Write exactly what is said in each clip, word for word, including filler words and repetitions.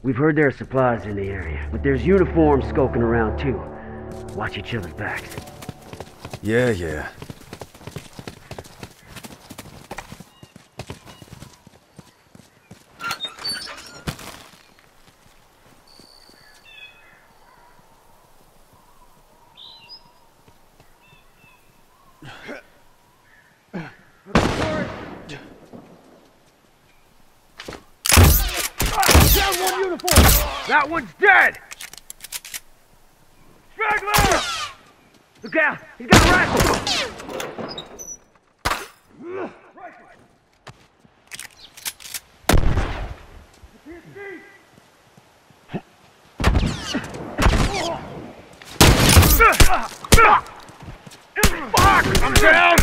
We've heard there are supplies in the area, but there's uniforms skulking around too. Watch each other's backs. Yeah, yeah. That one's dead! Straggler! Look out! He's got a rifle! Fuck! I'm down!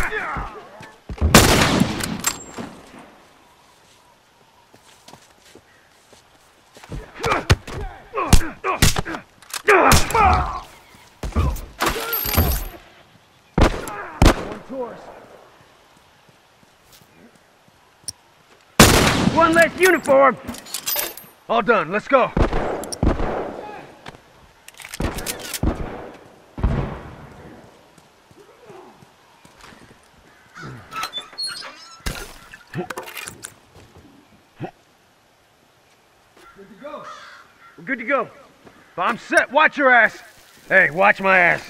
One less uniform! All done, let's go. Good to go. We're good to go. If I'm set, watch your ass. Hey, watch my ass.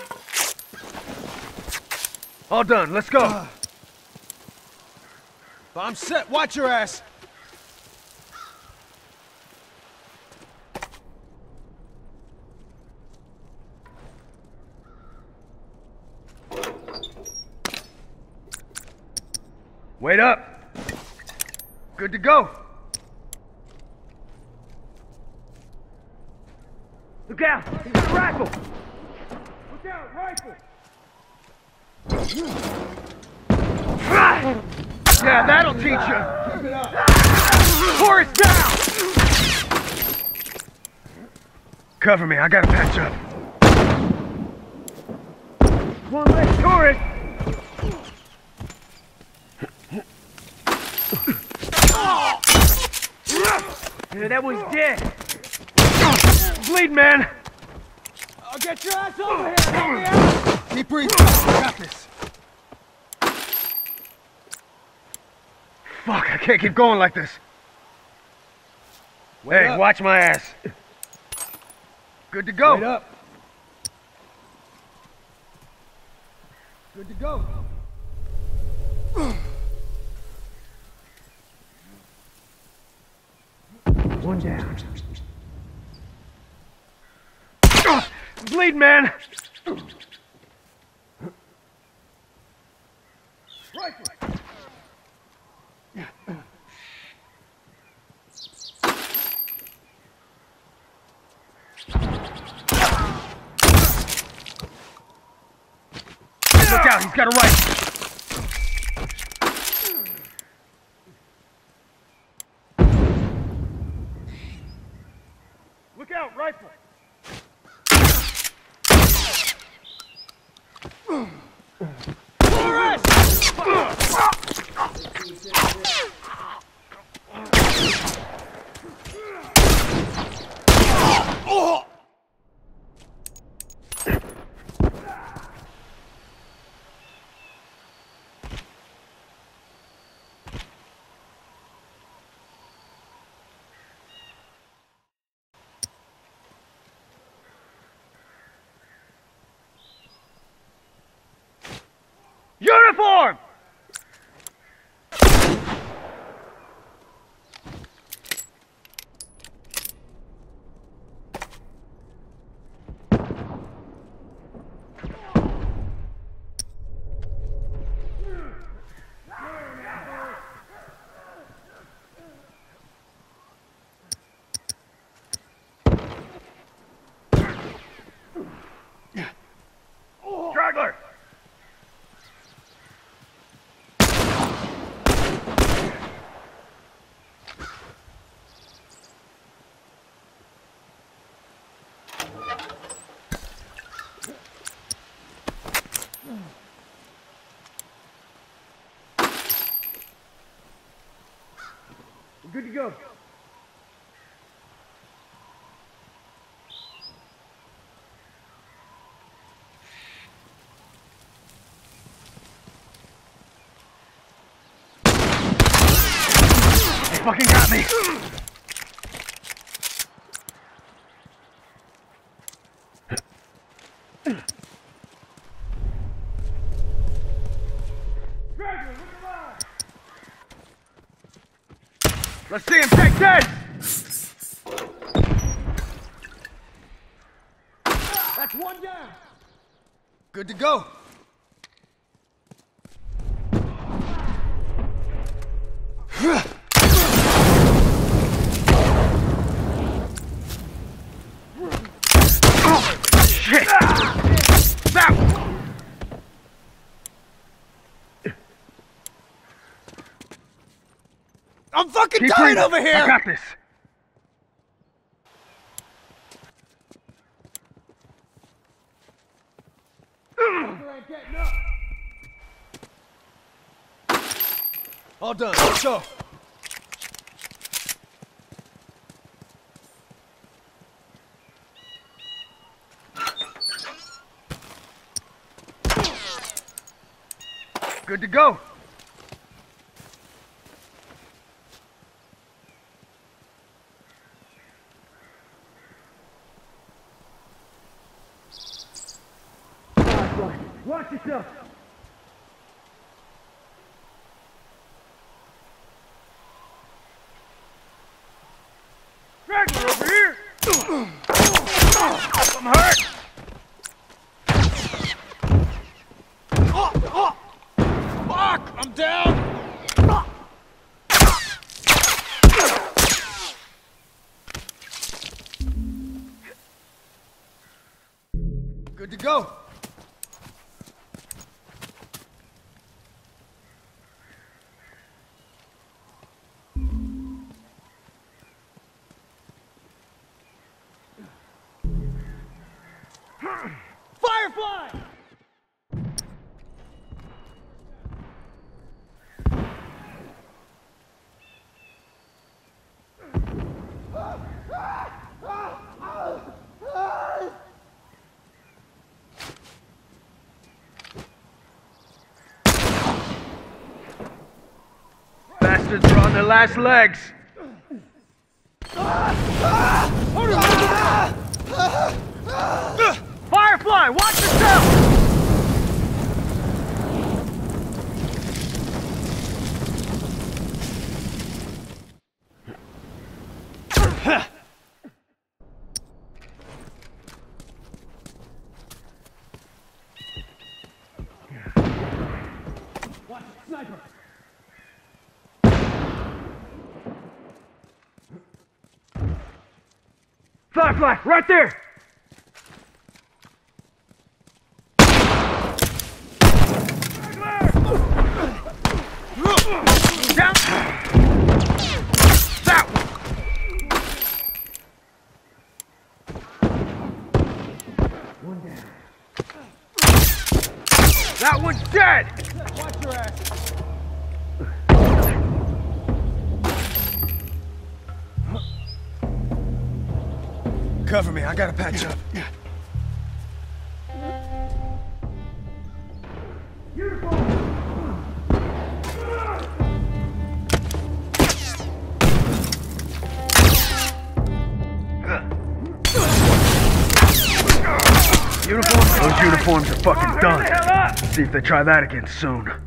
All done, let's go. Uh. If I'm set, watch your ass. Wait up. Good to go. Look out! He's got a rifle! Look out! Rifle! Yeah, that'll teach you! Keep it up! Forrest down! Cover me, I gotta patch up. One less tourist! Yeah, that one's dead! Bleed, man! I'll get your ass over here! Help me out! Keep breathing. I got this. Fuck, I can't keep going like this. Wait hey, up. Watch my ass. Good to go. Wait up. Good to go. One down. Bleed, man! Rifle! Look out, he's got a rifle! Look out, rifle! Uniform! Straggler! We're good to go. fucking got me. Let's see him take this! That's one down! Good to go! Oh, shit! That one! I'm fucking Keep dying breathing. over here! I got this. All done, let's go! Good to go! Watch yourself. Straggler over here! I'm hurt! Oh, oh. Fuck! I'm down! Good to go! Firefly! Bastards are on their last legs. Firefly, watch yourself! Watch the sniper! Firefly, right there! Down! That one! One down. That one's dead! Watch your ass! Cover me, I gotta patch up. Uniform. Those uniforms are fucking done. See if they try that again soon.